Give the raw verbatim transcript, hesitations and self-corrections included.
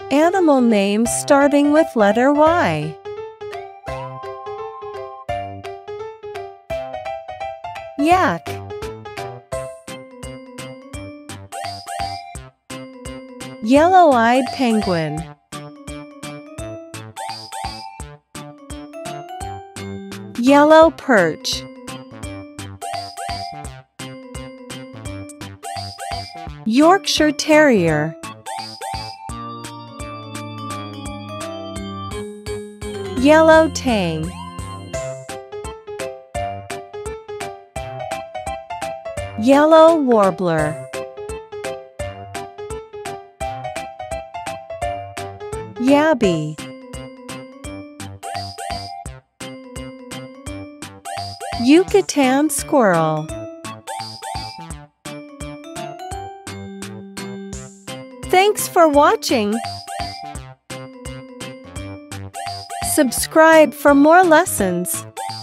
Animal names starting with letter Y. Yak. Yellow-eyed penguin. Yellow perch. Yorkshire Terrier. Yellow tang. Yellow warbler. Yabby. Yucatan squirrel. Thanks for watching. Subscribe for more lessons.